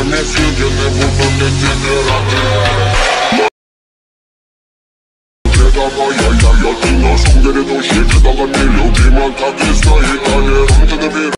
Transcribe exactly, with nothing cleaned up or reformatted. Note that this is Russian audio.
не съедены будут эти пираты. Это моя, я, я, ты наш грядущий, ты дала мне любима, как